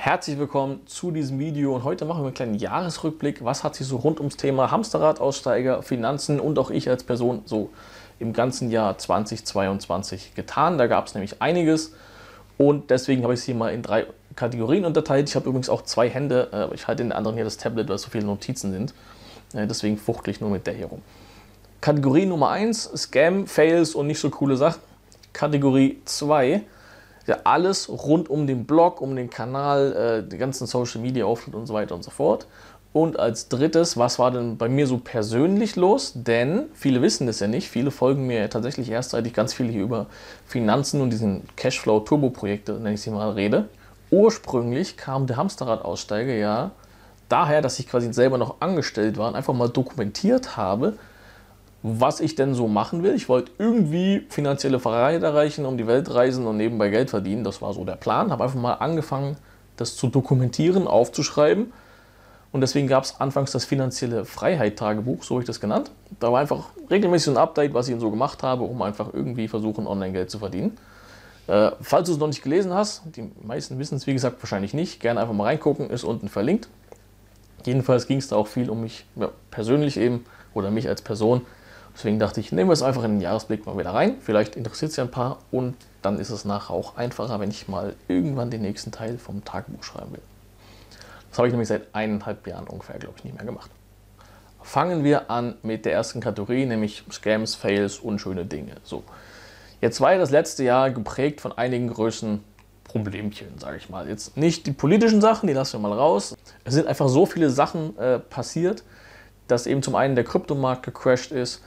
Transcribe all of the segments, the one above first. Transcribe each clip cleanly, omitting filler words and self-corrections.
Herzlich willkommen zu diesem Video und heute machen wir einen kleinen Jahresrückblick. Was hat sich so rund ums Thema Hamsterrad-Aussteiger, Finanzen und auch ich als Person so im ganzen Jahr 2022 getan? Da gab es nämlich einiges und deswegen habe ich es hier mal in 3 Kategorien unterteilt. Ich habe übrigens auch 2 Hände, ich halte in der anderen hier das Tablet, weil so viele Notizen sind. Deswegen fuchtle ich nur mit der hier rum. Kategorie Nummer 1, Scam, Fails und nicht so coole Sachen. Kategorie 2, ja, alles rund um den Blog, um den Kanal, die ganzen Social Media Auftritte und so weiter und so fort. Und als drittes, was war denn bei mir so persönlich los? Denn viele wissen das ja nicht, viele folgen mir ja tatsächlich erst, seit ich ganz viel hier über Finanzen und diesen Cashflow-Turbo-Projekte, nenne ich sie mal, rede. Ursprünglich kam der Hamsterrad-Aussteiger ja daher, dass ich quasi selber noch angestellt war und einfach mal dokumentiert habe, was ich denn so machen will. Ich wollte irgendwie finanzielle Freiheit erreichen, um die Welt reisen und nebenbei Geld verdienen. Das war so der Plan. Habe einfach mal angefangen, das zu dokumentieren, aufzuschreiben. Und deswegen gab es anfangs das finanzielle Freiheit-Tagebuch, so habe ich das genannt. Da war einfach regelmäßig ein Update, was ich so gemacht habe, um einfach irgendwie versuchen, Online-Geld zu verdienen. Falls du es noch nicht gelesen hast, die meisten wissen es wie gesagt wahrscheinlich nicht, gerne einfach mal reingucken, ist unten verlinkt. Jedenfalls ging es da auch viel um mich persönlich eben oder mich als Person. Deswegen dachte ich, nehmen wir es einfach in den Jahresblick mal wieder rein. Vielleicht interessiert es ja ein paar und dann ist es nachher auch einfacher, wenn ich mal irgendwann den nächsten Teil vom Tagebuch schreiben will. Das habe ich nämlich seit 1,5 Jahren ungefähr, glaube ich, nicht mehr gemacht. Fangen wir an mit der ersten Kategorie, nämlich Scams, Fails, unschöne Dinge. So, jetzt war ja das letzte Jahr geprägt von einigen größeren Problemchen, sage ich mal. Jetzt nicht die politischen Sachen, die lassen wir mal raus. Es sind einfach so viele Sachen passiert, dass eben zum einen der Kryptomarkt gecrashed ist,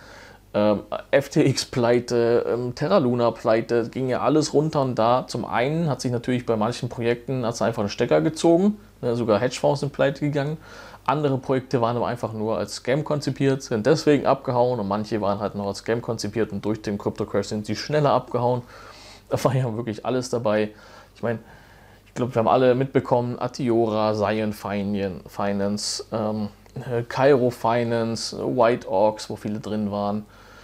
FTX-Pleite, Terra Luna-Pleite, ging ja alles runter und da. Zum einen hat sich natürlich bei manchen Projekten einfach einen Stecker gezogen, sogar Hedgefonds sind pleite gegangen. Andere Projekte waren aber einfach nur als Scam konzipiert, sind deswegen abgehauen und manche waren halt noch als Scam konzipiert und durch den Krypto-Crash sind sie schneller abgehauen. Da war ja wirklich alles dabei. Ich meine, ich glaube, wir haben alle mitbekommen, Atiora, Zion Finance, Cairo Finance, White Ox, wo viele drin waren.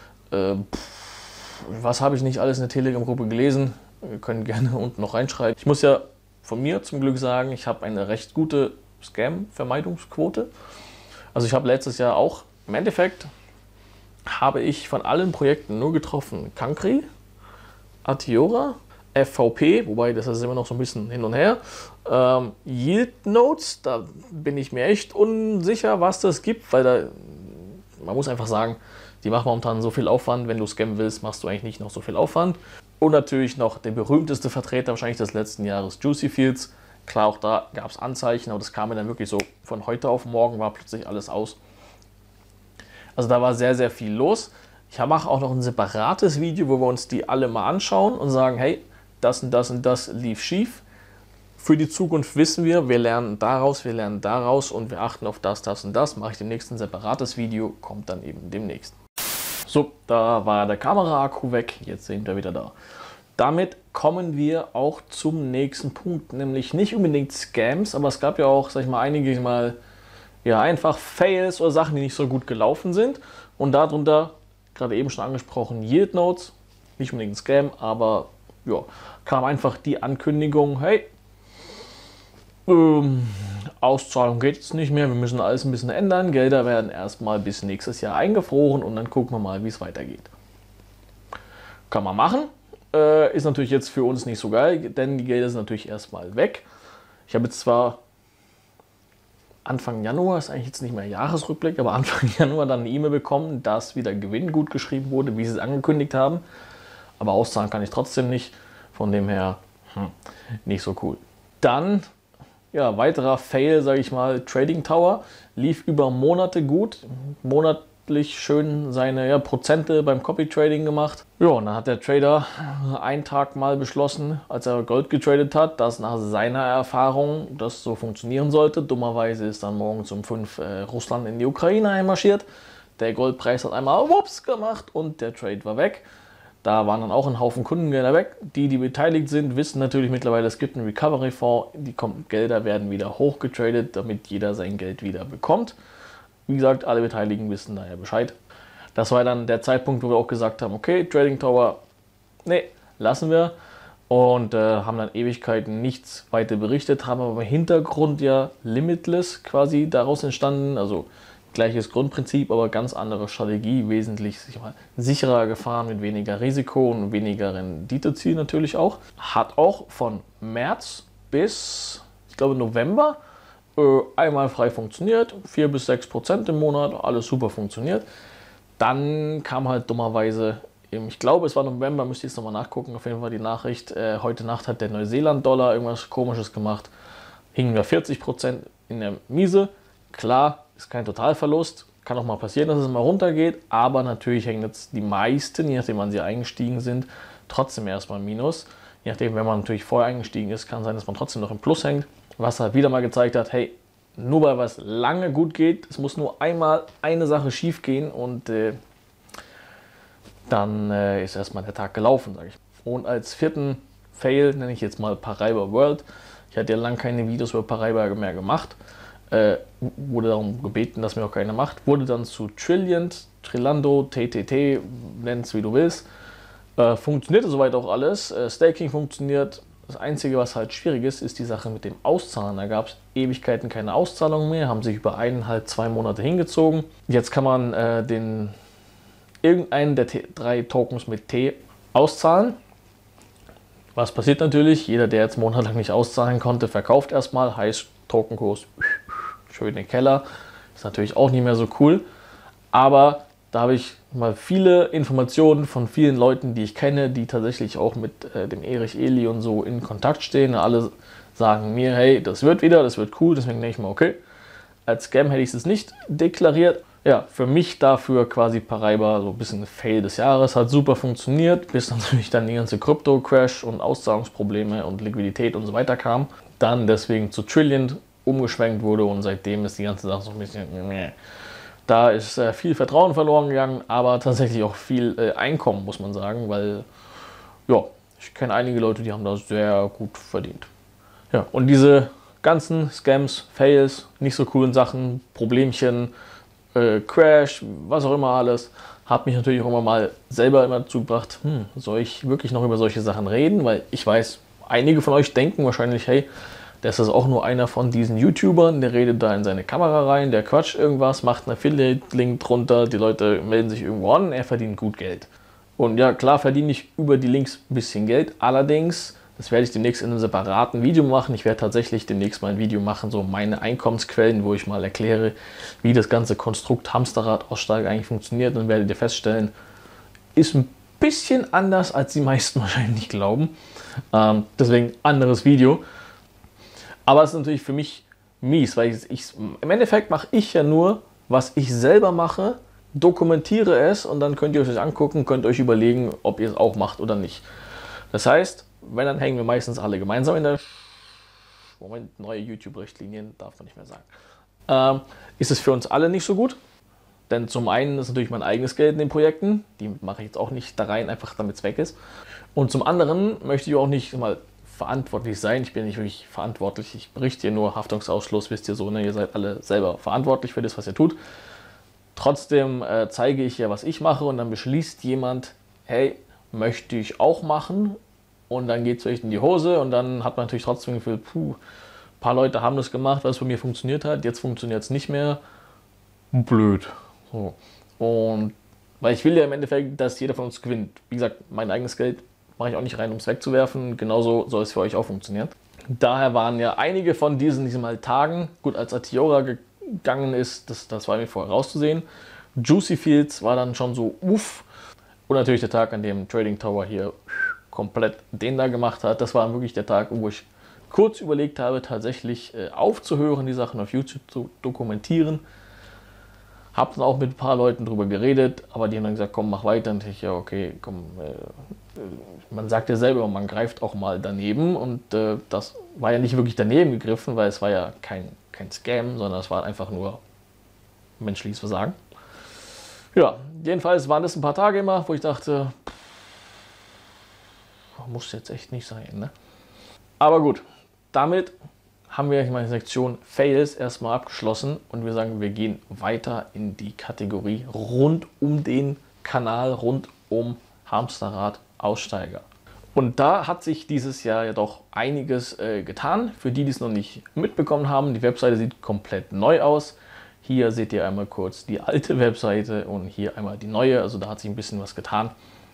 Was habe ich nicht alles in der Telegram-Gruppe gelesen? Wir können gerne unten noch reinschreiben. Ich muss ja von mir zum Glück sagen, ich habe eine recht gute Scam-Vermeidungsquote. Also ich habe letztes Jahr auch, im Endeffekt habe ich von allen Projekten nur getroffen Cancri, Atiora, FVP, wobei das ist immer noch so ein bisschen hin und her. Yield Notes, da bin ich mir echt unsicher, was das gibt, weil da, man muss einfach sagen, die machen momentan so viel Aufwand. Wenn du scammen willst, machst du eigentlich nicht noch so viel Aufwand. Und natürlich noch der berühmteste Vertreter wahrscheinlich des letzten Jahres, Juicy Fields. Klar, auch da gab es Anzeichen, aber das kam mir dann wirklich so von heute auf morgen, war plötzlich alles aus. Also da war sehr, sehr viel los. Ich mache auch noch ein separates Video, wo wir uns die alle mal anschauen und sagen, hey, das und das und das lief schief. Für die Zukunft wissen wir lernen daraus und wir achten auf das, das und das. Mache ich demnächst ein separates Video, kommt dann eben demnächst. So, da war der Kameraakku weg, jetzt sind wir wieder da. Damit kommen wir auch zum nächsten Punkt, nämlich nicht unbedingt Scams, aber es gab ja auch, sag ich mal, einige Mal ja, einfach Fails oder Sachen, die nicht so gut gelaufen sind. Und darunter, gerade eben schon angesprochen, Yield Notes, nicht unbedingt ein Scam, aber ja, kam einfach die Ankündigung, hey, Auszahlung geht jetzt nicht mehr, wir müssen alles ein bisschen ändern, Gelder werden erstmal bis nächstes Jahr eingefroren und dann gucken wir mal, wie es weitergeht. Kann man machen, ist natürlich jetzt für uns nicht so geil, denn die Gelder sind natürlich erstmal weg. Ich habe jetzt zwar Anfang Januar, ist eigentlich jetzt nicht mehr Jahresrückblick, aber Anfang Januar dann eine E-Mail bekommen, dass wieder Gewinn gut geschrieben wurde, wie sie es angekündigt haben, aber auszahlen kann ich trotzdem nicht, von dem her nicht so cool. Dann ja, weiterer Fail, sage ich mal, Trading Tower, lief über Monate gut, monatlich schön seine Prozente beim Copy Trading gemacht. Ja, und dann hat der Trader einen Tag mal beschlossen, als er Gold getradet hat, dass nach seiner Erfahrung das so funktionieren sollte. Dummerweise ist dann morgens um 5 Russland in die Ukraine einmarschiert. Der Goldpreis hat einmal wups gemacht und der Trade war weg. Da waren dann auch ein Haufen Kundengelder weg. Die beteiligt sind, wissen natürlich mittlerweile, es gibt einen Recovery-Fonds. Die Gelder werden wieder hochgetradet, damit jeder sein Geld wieder bekommt. Wie gesagt, alle Beteiligten wissen daher Bescheid. Das war dann der Zeitpunkt, wo wir auch gesagt haben, okay, Trading Tower, nee, lassen wir. und haben dann Ewigkeiten nichts weiter berichtet, haben aber im Hintergrund ja Limitless quasi daraus entstanden, also gleiches Grundprinzip, aber ganz andere Strategie, wesentlich sicherer gefahren mit weniger Risiko und weniger Renditeziel natürlich auch. Hat auch von März bis, ich glaube, November einmal frei funktioniert, 4-6% im Monat, alles super funktioniert. Dann kam halt dummerweise, ich glaube es war November, müsst ihr jetzt nochmal nachgucken, auf jeden Fall die Nachricht, heute Nacht hat der Neuseeland-Dollar irgendwas Komisches gemacht, hingen wir 40% in der Miese. Klar, ist kein Totalverlust, kann auch mal passieren, dass es mal runtergeht, aber natürlich hängen jetzt die meisten, je nachdem wann sie eingestiegen sind, trotzdem erstmal Minus. Je nachdem, wenn man natürlich vorher eingestiegen ist, kann sein, dass man trotzdem noch im Plus hängt, was halt wieder mal gezeigt hat, hey, nur weil was lange gut geht, es muss nur einmal eine Sache schief gehen und dann ist erstmal der Tag gelaufen, sage ich. Und als vierten Fail nenne ich jetzt mal Paraiba World. Ich hatte ja lange keine Videos über Paraiba mehr gemacht. Wurde darum gebeten, dass mir auch keiner macht. Wurde dann zu Trilliant, Trillando, TTT, nenn es wie du willst. Funktionierte soweit auch alles. Staking funktioniert. Das Einzige, was halt schwierig ist, ist die Sache mit dem Auszahlen. Da gab es Ewigkeiten keine Auszahlungen mehr, haben sich über 1,5-2 Monate hingezogen. Jetzt kann man irgendeinen der 3 Tokens mit T auszahlen. Was passiert natürlich? Jeder, der jetzt monatelang nicht auszahlen konnte, verkauft erstmal, heißt Tokenkurs schön in den Keller. Ist natürlich auch nicht mehr so cool. Aber da habe ich mal viele Informationen von vielen Leuten, die ich kenne, die tatsächlich auch mit dem Erich Eli und so in Kontakt stehen. Alle sagen mir, hey, das wird wieder, das wird cool. Deswegen denke ich mal, okay, als Scam hätte ich es nicht deklariert. Ja, für mich dafür quasi Paraiba so ein bisschen Fail des Jahres. Hat super funktioniert, bis natürlich dann die ganze Krypto-Crash und Auszahlungsprobleme und Liquidität und so weiter kam. Dann deswegen zu Trilliant umgeschwenkt wurde und seitdem ist die ganze Sache so ein bisschen... Da ist viel Vertrauen verloren gegangen, aber tatsächlich auch viel Einkommen, muss man sagen, weil ja, ich kenne einige Leute, die haben das sehr gut verdient. Ja, und diese ganzen Scams, Fails, nicht so coolen Sachen, Problemchen, Crash, was auch immer alles, hat mich natürlich auch immer mal selber immer dazu gebracht, soll ich wirklich noch über solche Sachen reden? Weil ich weiß, einige von euch denken wahrscheinlich, hey, das ist auch nur einer von diesen YouTubern, der redet da in seine Kamera rein, der quatscht irgendwas, macht einen Affiliate-Link drunter, die Leute melden sich irgendwo an, er verdient gut Geld. Und ja, klar verdiene ich über die Links ein bisschen Geld, allerdings, das werde ich demnächst in einem separaten Video machen. Ich werde tatsächlich demnächst mal ein Video machen, so meine Einkommensquellen, wo ich mal erkläre, wie das ganze Konstrukt Hamsterrad-Aussteiger eigentlich funktioniert. Und werdet ihr feststellen, ist ein bisschen anders, als die meisten wahrscheinlich glauben. Deswegen anderes Video. Aber es ist natürlich für mich mies, weil im Endeffekt mache ich ja nur, was ich selber mache, dokumentiere es und dann könnt ihr euch das angucken, könnt euch überlegen, ob ihr es auch macht oder nicht. Das heißt, wenn, dann hängen wir meistens alle gemeinsam in der... Moment, neue YouTube-Richtlinien darf man nicht mehr sagen. Ist es für uns alle nicht so gut, denn zum einen ist natürlich mein eigenes Geld in den Projekten, die mache ich jetzt auch nicht da rein, einfach damit es weg ist. Und zum anderen möchte ich auch nicht mal verantwortlich sein. Ich bin nicht wirklich verantwortlich. Ich berichte hier nur Haftungsausschluss, wisst ihr so, ne? Ihr seid alle selber verantwortlich für das, was ihr tut. Trotzdem zeige ich ja, was ich mache und dann beschließt jemand, hey, möchte ich auch machen und dann geht es vielleicht in die Hose und dann hat man natürlich trotzdem das Gefühl, ein paar Leute haben das gemacht, weil es bei mir funktioniert hat, jetzt funktioniert es nicht mehr. Blöd. So. Und weil ich will ja im Endeffekt, dass jeder von uns gewinnt. Wie gesagt, mein eigenes Geld mache ich auch nicht rein, um es wegzuwerfen. Genauso soll es für euch auch funktionieren. Daher waren ja einige von diesen Tagen, gut, als Atiora gegangen ist, das war mir vorher rauszusehen. Juicy Fields war dann schon so uff. Und natürlich der Tag, an dem Trading Tower hier komplett den da gemacht hat. Das war wirklich der Tag, wo ich kurz überlegt habe, tatsächlich aufzuhören, die Sachen auf YouTube zu dokumentieren. Habe dann auch mit ein paar Leuten drüber geredet, aber die haben dann gesagt, komm, mach weiter. Und ich, ja, okay, komm, man sagt ja selber, man greift auch mal daneben. Und das war ja nicht wirklich daneben gegriffen, weil es war ja kein Scam, sondern es war einfach nur menschliches Versagen. Ja, jedenfalls waren das ein paar Tage immer, wo ich dachte, muss jetzt echt nicht sein, ne? Aber gut, damit haben wir meine Sektion Fails erstmal abgeschlossen und wir sagen, wir gehen weiter in die Kategorie rund um den Kanal, rund um Hamsterrad Aussteiger. Und da hat sich dieses Jahr ja doch einiges getan. Für die, die es noch nicht mitbekommen haben, die Webseite sieht komplett neu aus. Hier seht ihr einmal kurz die alte Webseite und hier einmal die neue. Also da hat sich ein bisschen was getan.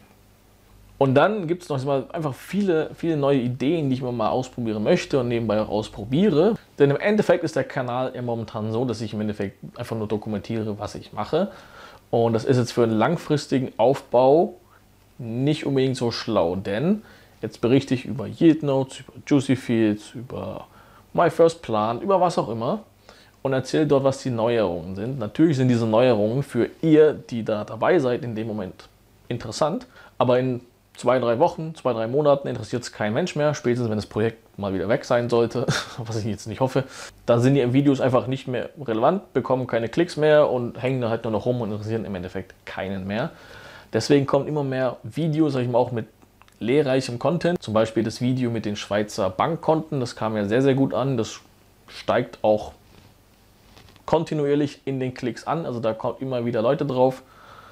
Und dann gibt es noch mal einfach viele neue Ideen, die ich mal ausprobieren möchte und nebenbei auch ausprobiere. Denn im Endeffekt ist der Kanal ja momentan so, dass ich im Endeffekt einfach nur dokumentiere, was ich mache. Und das ist jetzt für einen langfristigen Aufbau nicht unbedingt so schlau, denn jetzt berichte ich über Yield Notes, über Juicy Fields, über My First Plan, über was auch immer und erzähle dort, was die Neuerungen sind. Natürlich sind diese Neuerungen für ihr, die da dabei seid, in dem Moment interessant, aber in 2-3 Wochen, 2-3 Monaten interessiert es kein Mensch mehr, spätestens wenn das Projekt mal wieder weg sein sollte, was ich jetzt nicht hoffe. Dann sind die Videos einfach nicht mehr relevant, bekommen keine Klicks mehr und hängen da halt nur noch rum und interessieren im Endeffekt keinen mehr. Deswegen kommen immer mehr Videos, sag ich mal, auch mit lehrreichem Content. Zum Beispiel das Video mit den Schweizer Bankkonten, das kam ja sehr gut an. Das steigt auch kontinuierlich in den Klicks an, also da kommen immer wieder Leute drauf.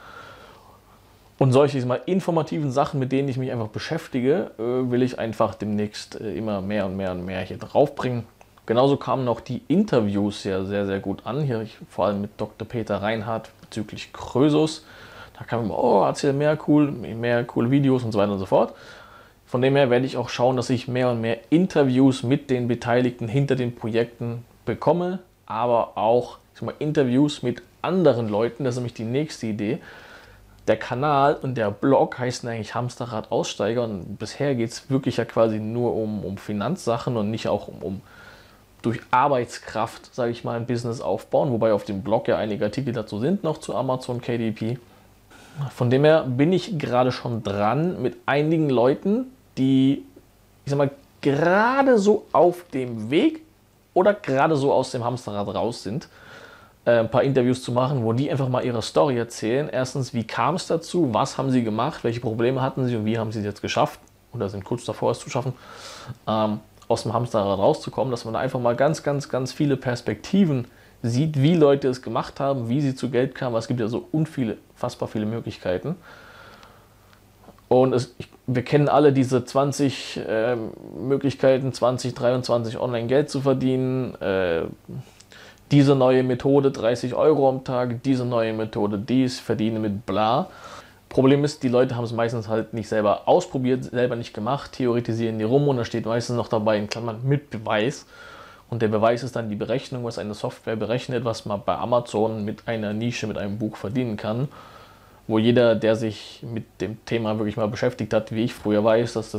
Und solche mal informativen Sachen, mit denen ich mich einfach beschäftige, will ich einfach demnächst immer mehr und mehr hier drauf bringen. Genauso kamen noch die Interviews ja sehr gut an. Hier vor allem mit Dr. Peter Reinhardt bezüglich Krösus. Da kam immer, oh, erzähl mehr coole Videos und so weiter und so fort. Von dem her werde ich auch schauen, dass ich mehr und mehr Interviews mit den Beteiligten hinter den Projekten bekomme, aber auch Interviews mit anderen Leuten. Das ist nämlich die nächste Idee. Der Kanal und der Blog heißen eigentlich Hamsterrad Aussteiger und bisher geht es wirklich ja quasi nur um Finanzsachen und nicht auch um durch Arbeitskraft, sage ich mal, ein Business aufbauen, wobei auf dem Blog ja einige Artikel dazu sind, noch zu Amazon KDP. Von dem her bin ich gerade schon dran mit einigen Leuten, die, ich sag mal, gerade so auf dem Weg oder gerade so aus dem Hamsterrad raus sind, ein paar Interviews zu machen, wo die einfach mal ihre Story erzählen. Erstens, wie kam es dazu, was haben sie gemacht, welche Probleme hatten sie und wie haben sie es jetzt geschafft oder sind kurz davor, es zu schaffen, aus dem Hamsterrad rauszukommen, dass man da einfach mal ganz viele Perspektiven sieht, wie Leute es gemacht haben, wie sie zu Geld kamen. Es gibt ja so unfassbar viele Möglichkeiten. Und wir kennen alle diese 20 Möglichkeiten, 2023 online Geld zu verdienen. Diese neue Methode 30 Euro am Tag, diese neue Methode dies, verdiene mit bla. Problem ist, die Leute haben es meistens halt nicht selber ausprobiert, selber nicht gemacht, theoretisieren die rum und da steht meistens noch dabei in Klammern mit Beweis. Und der Beweis ist dann die Berechnung, was eine Software berechnet, was man bei Amazon mit einer Nische, mit einem Buch verdienen kann. Wo jeder, der sich mit dem Thema wirklich mal beschäftigt hat, wie ich früher weiß, dass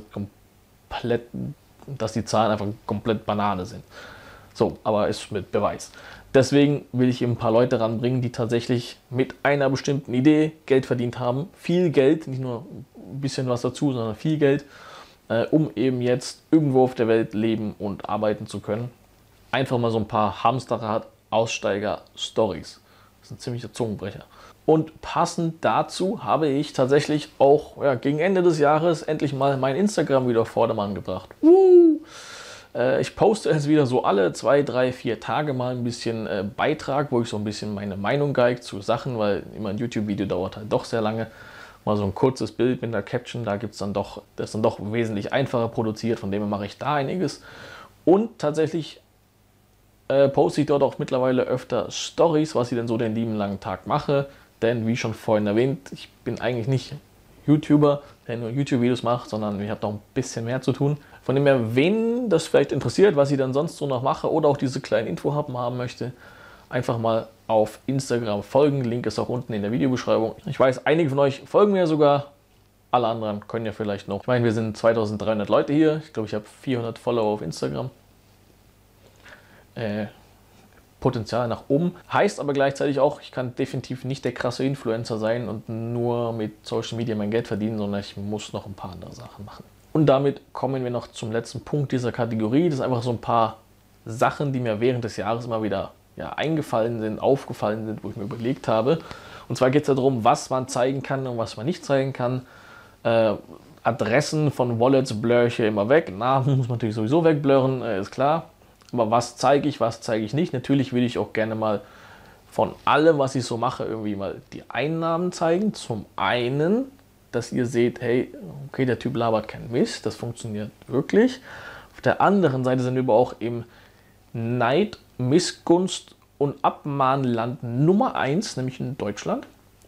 die Zahlen einfach komplett Banane sind. So, aber ist mit Beweis. Deswegen will ich eben ein paar Leute ranbringen, die tatsächlich mit einer bestimmten Idee Geld verdient haben. Viel Geld, nicht nur ein bisschen was dazu, sondern viel Geld, um eben jetzt irgendwo auf der Welt leben und arbeiten zu können. Einfach mal so ein paar Hamsterrad-Aussteiger-Stories. Das ist ein ziemlicher Zungenbrecher. Und passend dazu habe ich tatsächlich auch gegen Ende des Jahres endlich mal mein Instagram wieder auf Vordermann gebracht. Ich poste jetzt wieder so alle 2, 3, 4 Tage mal ein bisschen Beitrag, wo ich so ein bisschen meine Meinung geige zu Sachen, weil immer ein YouTube-Video dauert halt doch sehr lange. Mal so ein kurzes Bild mit einer Caption, das ist dann doch wesentlich einfacher produziert, von dem her mache ich da einiges. Und tatsächlich poste ich dort auch mittlerweile öfter Stories, was ich denn so den lieben langen Tag mache. Denn wie schon vorhin erwähnt, ich bin eigentlich nicht YouTuber, der nur YouTube-Videos macht, sondern ich habe noch ein bisschen mehr zu tun. Von dem her, wen das vielleicht interessiert, was ich dann sonst so noch mache oder auch diese kleinen Infohappen haben möchte, einfach mal auf Instagram folgen. Link ist auch unten in der Videobeschreibung. Ich weiß, einige von euch folgen mir sogar. Alle anderen können ja vielleicht noch. Ich meine, wir sind 2300 Leute hier. Ich glaube, ich habe 400 Follower auf Instagram. Potenzial nach oben. Heißt aber gleichzeitig auch, ich kann definitiv nicht der krasse Influencer sein und nur mit Social Media mein Geld verdienen, sondern ich muss noch ein paar andere Sachen machen. Und damit kommen wir noch zum letzten Punkt dieser Kategorie. Das sind einfach so ein paar Sachen, die mir während des Jahres immer wieder eingefallen sind, aufgefallen sind, wo ich mir überlegt habe. Und zwar geht es darum, was man zeigen kann und was man nicht zeigen kann. Adressen von Wallets blur ich hier immer weg. Namen muss man natürlich sowieso wegblurren, ist klar. Aber was zeige ich nicht? Natürlich will ich auch gerne mal von allem, was ich so mache, irgendwie mal die Einnahmen zeigen. Zum einen, dass ihr seht, hey, okay, der Typ labert keinen Mist, das funktioniert wirklich. Auf der anderen Seite sind wir aber auch im Neid, Missgunst und Abmahnland Nummer 1, nämlich in Deutschland,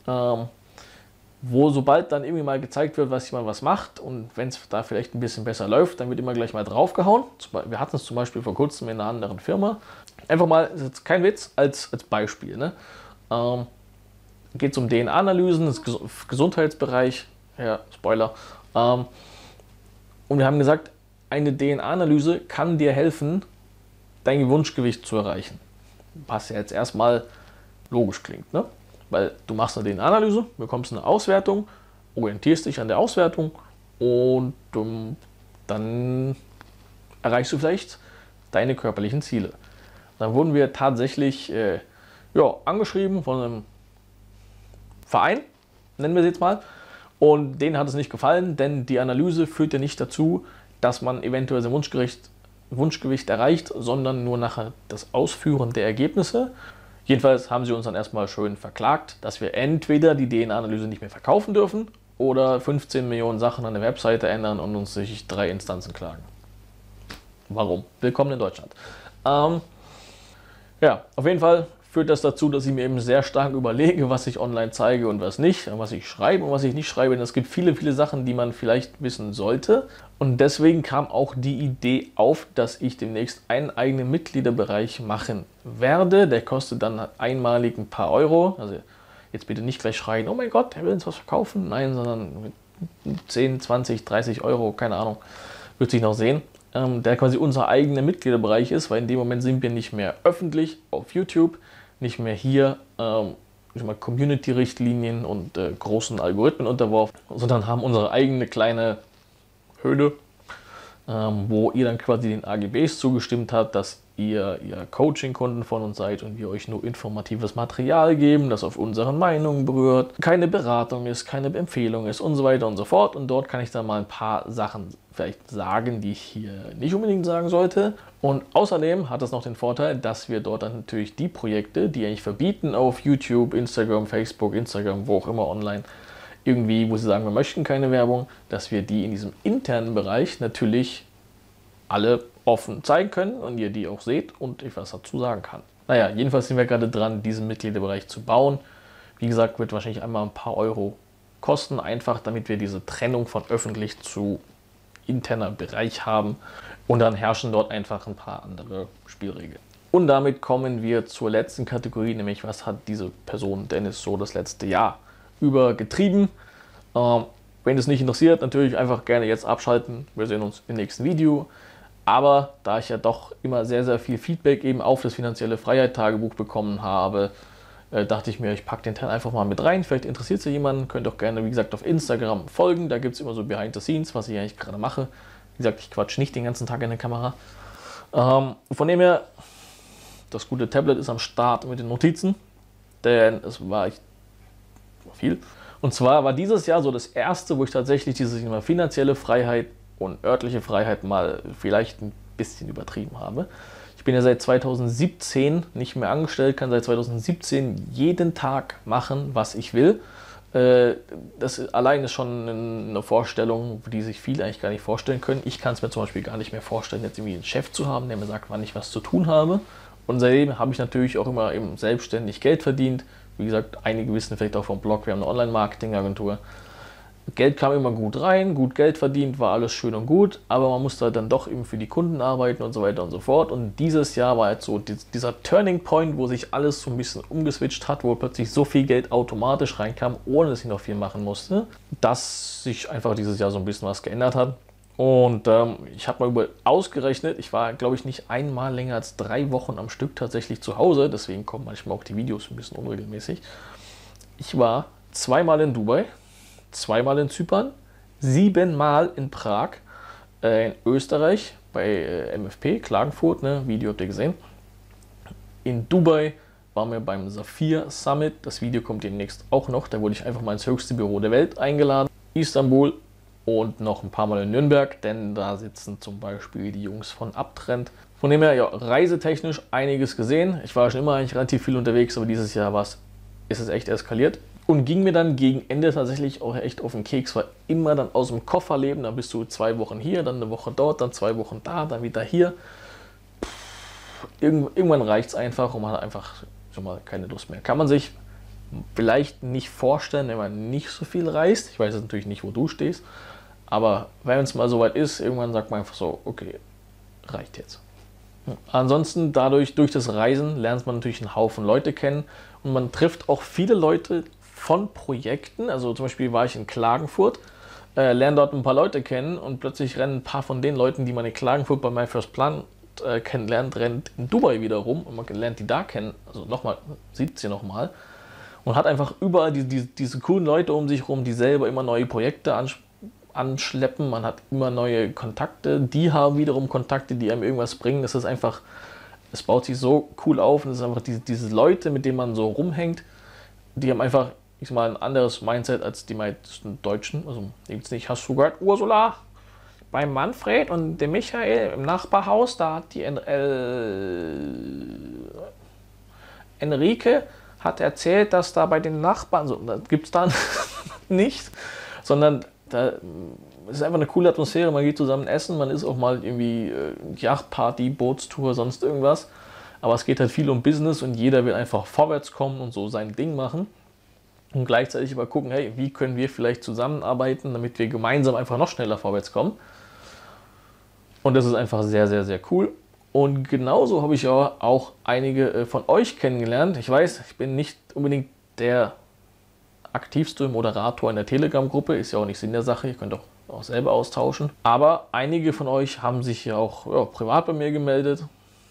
wo sobald dann irgendwie mal gezeigt wird, was jemand was macht und wenn es da vielleicht ein bisschen besser läuft, dann wird immer gleich mal draufgehauen. Wir hatten es zum Beispiel vor kurzem in einer anderen Firma. Einfach mal, das ist jetzt kein Witz, als Beispiel. Ne? Geht es um DNA-Analysen, das Gesundheitsbereich, ja, Spoiler. Und wir haben gesagt, eine DNA-Analyse kann dir helfen, dein Wunschgewicht zu erreichen. Was ja jetzt erstmal logisch klingt, ne? Weil du machst eine DNA-Analyse, bekommst eine Auswertung, orientierst dich an der Auswertung und dann erreichst du vielleicht deine körperlichen Ziele. Dann wurden wir tatsächlich angeschrieben von einem Verein, nennen wir es jetzt mal, und denen hat es nicht gefallen, denn die Analyse führt ja nicht dazu, dass man eventuell sein Wunschgewicht erreicht, sondern nur nachher das Ausführen der Ergebnisse. Jedenfalls haben sie uns dann erstmal schön verklagt, dass wir entweder die DNA-Analyse nicht mehr verkaufen dürfen oder 15 Millionen Sachen an der Webseite ändern und uns durch 3 Instanzen klagen. Warum? Willkommen in Deutschland. Auf jeden Fall führt das dazu, dass ich mir eben sehr stark überlege, was ich online zeige und was nicht, und was ich schreibe und was ich nicht schreibe. Denn es gibt viele, viele Sachen, die man vielleicht wissen sollte. Und deswegen kam auch die Idee auf, dass ich demnächst einen eigenen Mitgliederbereich machen werde. Der kostet dann einmalig ein paar Euro. Also jetzt bitte nicht gleich schreien, oh mein Gott, der will uns was verkaufen. Nein, sondern mit 10, 20, 30 Euro, keine Ahnung, wird sich noch sehen. Der quasi unser eigener Mitgliederbereich ist, weil in dem Moment sind wir nicht mehr öffentlich auf YouTube, nicht mehr hier Community-Richtlinien und großen Algorithmen unterworfen, sondern haben unsere eigene kleine Höhle, wo ihr dann quasi den AGBs zugestimmt habt, dass ihr Coaching-Kunden von uns seid und wir euch nur informatives Material geben, das auf unseren Meinungen berührt, keine Beratung ist, keine Empfehlung ist und so weiter und so fort. Und dort kann ich dann mal ein paar Sachen vielleicht sagen, die ich hier nicht unbedingt sagen sollte. Und außerdem hat es noch den Vorteil, dass wir dort dann natürlich die Projekte, die eigentlich verbieten auf YouTube, Instagram, Facebook, wo auch immer online, irgendwie, wo sie sagen, wir möchten keine Werbung, dass wir die in diesem internen Bereich natürlich alle offen zeigen können und ihr die auch seht und ich was dazu sagen kann. Naja, jedenfalls sind wir gerade dran, diesen Mitgliederbereich zu bauen. Wie gesagt, wird wahrscheinlich einmal ein paar Euro kosten, einfach damit wir diese Trennung von öffentlich zu interner Bereich haben und dann herrschen dort einfach ein paar andere Spielregeln. Und damit kommen wir zur letzten Kategorie, nämlich was hat diese Person Dennis so das letzte Jahr über getrieben. Wenn es nicht interessiert, natürlich einfach gerne jetzt abschalten. Wir sehen uns im nächsten Video. Aber da ich ja doch immer sehr, sehr viel Feedback eben auf das finanzielle Freiheit-Tagebuch bekommen habe, dachte ich mir, ich packe den Teil einfach mal mit rein. Vielleicht interessiert es ja jemanden. Könnt auch gerne, wie gesagt, auf Instagram folgen. Da gibt es immer so Behind the Scenes, was ich eigentlich gerade mache. Wie gesagt, ich quatsche nicht den ganzen Tag in der Kamera. Von dem her, das gute Tablet ist am Start mit den Notizen, denn es war echt viel. Und zwar war dieses Jahr so das erste, wo ich tatsächlich diese finanzielle Freiheit und örtliche Freiheit mal vielleicht ein bisschen übertrieben habe. Ich bin ja seit 2017 nicht mehr angestellt, kann seit 2017 jeden Tag machen, was ich will. Das allein ist schon eine Vorstellung, die sich viele eigentlich gar nicht vorstellen können. Ich kann es mir zum Beispiel gar nicht mehr vorstellen, jetzt irgendwie einen Chef zu haben, der mir sagt, wann ich was zu tun habe. Und seitdem habe ich natürlich auch immer eben selbstständig Geld verdient. Wie gesagt, einige wissen vielleicht auch vom Blog, wir haben eine Online-Marketing-Agentur. Geld kam immer gut rein, gut Geld verdient, war alles schön und gut, aber man musste halt dann doch eben für die Kunden arbeiten und so weiter und so fort. Und dieses Jahr war jetzt so dieser Turning Point, wo sich alles so ein bisschen umgeswitcht hat, wo plötzlich so viel Geld automatisch reinkam, ohne dass ich noch viel machen musste, dass sich einfach dieses Jahr so ein bisschen was geändert hat. Und ich habe mal ausgerechnet, ich war, glaube ich, nicht einmal länger als 3 Wochen am Stück tatsächlich zu Hause, deswegen kommen manchmal auch die Videos ein bisschen unregelmäßig. Ich war 2-mal in Dubai, 2-mal in Zypern, 7-mal in Prag, in Österreich bei MFP, Klagenfurt, ne, Video habt ihr gesehen. In Dubai waren wir beim Saphir Summit, das Video kommt demnächst auch noch, da wurde ich einfach mal ins höchste Büro der Welt eingeladen. Istanbul und noch ein paar Mal in Nürnberg, denn da sitzen zum Beispiel die Jungs von Uptrend. Von dem her, ja, reisetechnisch einiges gesehen. Ich war schon immer eigentlich relativ viel unterwegs, aber dieses Jahr ist es echt eskaliert. Und ging mir dann gegen Ende tatsächlich auch echt auf den Keks, weil immer dann aus dem Koffer leben, dann bist du 2 Wochen hier, dann eine Woche dort, dann 2 Wochen da, dann wieder hier. Irgendwann reicht es einfach und man hat einfach schon mal keine Lust mehr. Kann man sich vielleicht nicht vorstellen, wenn man nicht so viel reist. Ich weiß jetzt natürlich nicht, wo du stehst, aber wenn es mal soweit ist, irgendwann sagt man einfach so, okay, reicht jetzt. Ansonsten durch das Reisen lernt man natürlich einen Haufen Leute kennen und man trifft auch viele Leute von Projekten. Also zum Beispiel war ich in Klagenfurt, lerne dort ein paar Leute kennen und plötzlich rennen ein paar von den Leuten, die man in Klagenfurt bei My First Plan kennenlernt, rennt in Dubai wieder rum und man lernt die da kennen, also nochmal, sieht sie nochmal und hat einfach überall diese coolen Leute um sich herum, die selber immer neue Projekte anschleppen, man hat immer neue Kontakte, die haben wiederum Kontakte, die einem irgendwas bringen. Das ist einfach, es baut sich so cool auf und es ist einfach diese Leute, mit denen man so rumhängt, die haben einfach, ich sag mal, ein anderes Mindset als die meisten Deutschen. Also jetzt nicht, hast du gehört, Ursula, beim Manfred und dem Michael im Nachbarhaus, da hat die Enrique hat erzählt, dass da bei den Nachbarn, so, das gibt es dann nicht, sondern da ist einfach eine coole Atmosphäre, man geht zusammen essen, man ist auch mal irgendwie Yachtparty, Bootstour, sonst irgendwas, aber es geht halt viel um Business und jeder will einfach vorwärts kommen und so sein Ding machen und gleichzeitig aber gucken, hey, wie können wir vielleicht zusammenarbeiten, damit wir gemeinsam einfach noch schneller vorwärts kommen. Und das ist einfach sehr, sehr, sehr cool. Und genauso habe ich ja auch einige von euch kennengelernt. Ich weiß, ich bin nicht unbedingt der aktivste Moderator in der Telegram-Gruppe. Ist ja auch nicht Sinn der Sache. Ihr könnt auch selber austauschen. Aber einige von euch haben sich ja auch privat bei mir gemeldet.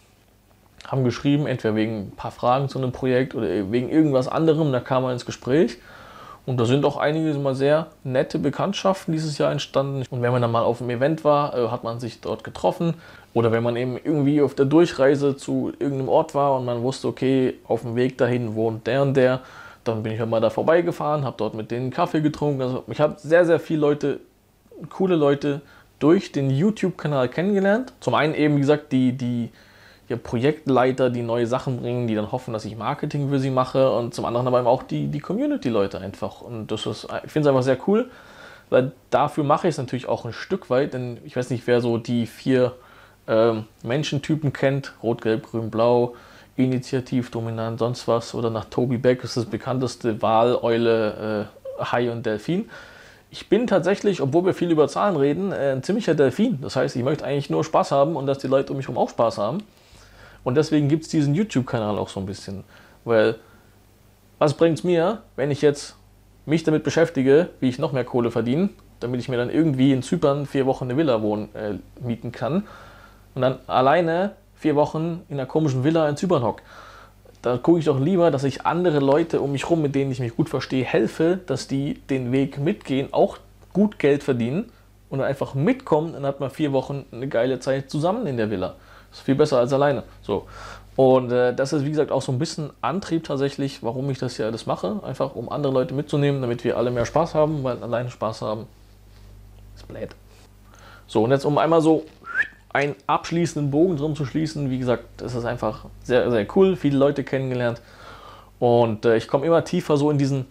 Haben geschrieben, entweder wegen ein paar Fragen zu einem Projekt oder wegen irgendwas anderem. Da kam man ins Gespräch. Und da sind auch einige mal sehr nette Bekanntschaften dieses Jahr entstanden. Und wenn man dann mal auf einem Event war, hat man sich dort getroffen. Oder wenn man eben irgendwie auf der Durchreise zu irgendeinem Ort war und man wusste, okay, auf dem Weg dahin wohnt der und der, dann bin ich halt mal da vorbeigefahren, habe dort mit denen Kaffee getrunken. Also ich habe sehr, sehr viele Leute, coole Leute durch den YouTube-Kanal kennengelernt. Zum einen eben, wie gesagt, die Projektleiter, die neue Sachen bringen, die dann hoffen, dass ich Marketing für sie mache und zum anderen aber eben auch die Community-Leute einfach. Und das ist, ich finde es einfach sehr cool, weil dafür mache ich es natürlich auch ein Stück weit, denn ich weiß nicht, wer so die 4 Menschentypen kennt, Rot, Gelb, Grün, Blau, Initiativ, Dominant, sonst was, oder nach Toby Beck ist das bekannteste Wal, Eule, Hai und Delfin. Ich bin tatsächlich, obwohl wir viel über Zahlen reden, ein ziemlicher Delfin. Das heißt, ich möchte eigentlich nur Spaß haben und dass die Leute um mich herum auch Spaß haben. Und deswegen gibt es diesen YouTube-Kanal auch so ein bisschen. Weil, was bringt es mir, wenn ich jetzt mich damit beschäftige, wie ich noch mehr Kohle verdiene, damit ich mir dann irgendwie in Zypern 4 Wochen eine Villa mieten kann und dann alleine 4 Wochen in einer komischen Villa in Zypern hocke. Da gucke ich doch lieber, dass ich andere Leute um mich rum, mit denen ich mich gut verstehe, helfe, dass die den Weg mitgehen, auch gut Geld verdienen und dann einfach mitkommen, dann hat man 4 Wochen eine geile Zeit zusammen in der Villa. Das ist viel besser als alleine. So. Und das ist, wie gesagt, auch so ein bisschen Antrieb tatsächlich, warum ich das ja alles mache. Einfach, um andere Leute mitzunehmen, damit wir alle mehr Spaß haben, weil alleine Spaß haben ist blöd. So, und jetzt um einmal so einen abschließenden Bogen drum zu schließen, wie gesagt, das ist einfach sehr, sehr cool, viele Leute kennengelernt und ich komme immer tiefer so in diesen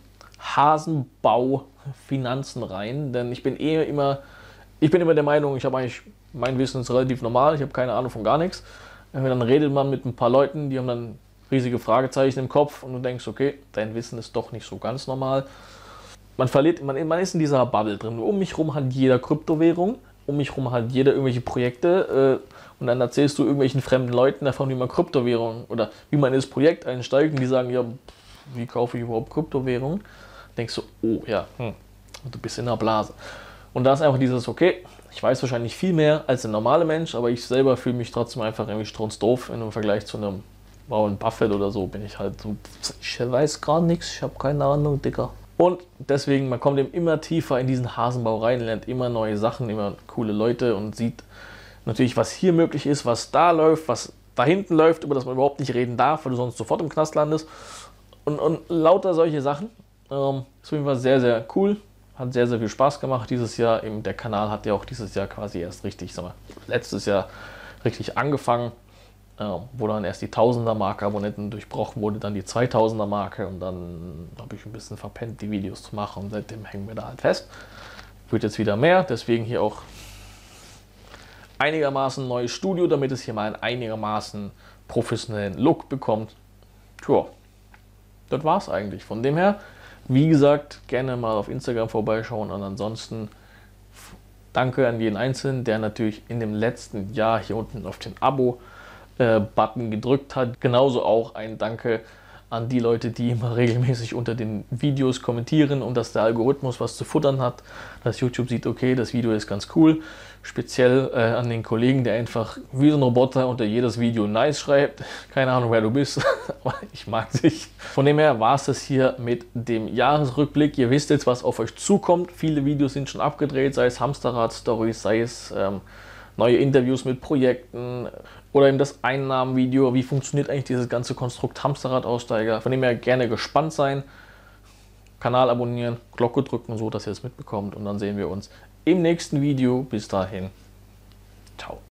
Hasenbau-Finanzen rein, denn ich bin immer der Meinung, ich habe eigentlich, mein Wissen ist relativ normal, ich habe keine Ahnung von gar nichts. Dann redet man mit ein paar Leuten, die haben dann riesige Fragezeichen im Kopf und du denkst, okay, dein Wissen ist doch nicht so ganz normal. Man ist in dieser Bubble drin. Um mich herum hat jeder Kryptowährung, um mich herum hat jeder irgendwelche Projekte und dann erzählst du irgendwelchen fremden Leuten davon, wie man Kryptowährung oder wie man in das Projekt einsteigt und die sagen, ja, wie kaufe ich überhaupt Kryptowährung? Denkst du, oh ja, du bist in einer Blase. Und da ist einfach dieses, okay, ich weiß wahrscheinlich viel mehr als ein normaler Mensch, aber ich selber fühle mich trotzdem einfach irgendwie strunzdoof im Vergleich zu einem Warren Buffett oder so, bin ich halt so, ich weiß gar nichts, ich habe keine Ahnung, Dicker. Und deswegen, man kommt eben immer tiefer in diesen Hasenbau rein, lernt immer neue Sachen, immer coole Leute und sieht natürlich, was hier möglich ist, was da läuft, was da hinten läuft, über das man überhaupt nicht reden darf, weil du sonst sofort im Knast landest. Und lauter solche Sachen. Ist auf jeden Fall sehr, sehr cool. Hat sehr, sehr viel Spaß gemacht dieses Jahr. Eben der Kanal hat ja auch dieses Jahr quasi erst richtig, letztes Jahr richtig angefangen. wo dann erst die 1000er-Marke Abonnenten durchbrochen wurde, dann die 2000er-Marke und dann habe ich ein bisschen verpennt, die Videos zu machen und seitdem hängen wir da halt fest. Wird jetzt wieder mehr, deswegen hier auch einigermaßen neues Studio, damit es hier mal einen einigermaßen professionellen Look bekommt. Tja, das war's eigentlich. Von dem her, wie gesagt, gerne mal auf Instagram vorbeischauen und ansonsten danke an jeden Einzelnen, der natürlich in dem letzten Jahr hier unten auf den Abo-Button gedrückt hat. Genauso auch ein Danke an die Leute, die immer regelmäßig unter den Videos kommentieren und dass der Algorithmus was zu futtern hat, dass YouTube sieht, okay, das Video ist ganz cool. Speziell an den Kollegen, der einfach wie so ein Roboter unter jedes Video nice schreibt. Keine Ahnung, wer du bist, aber ich mag dich. Von dem her war es das hier mit dem Jahresrückblick. Ihr wisst jetzt, was auf euch zukommt. Viele Videos sind schon abgedreht, sei es Hamsterrad-Stories, sei es neue Interviews mit Projekten oder eben das Einnahmenvideo. Wie funktioniert eigentlich dieses ganze Konstrukt Hamsterrad-Aussteiger? Von dem her gerne gespannt sein. Kanal abonnieren, Glocke drücken, so dass ihr es mitbekommt. Und dann sehen wir uns im nächsten Video. Bis dahin. Ciao.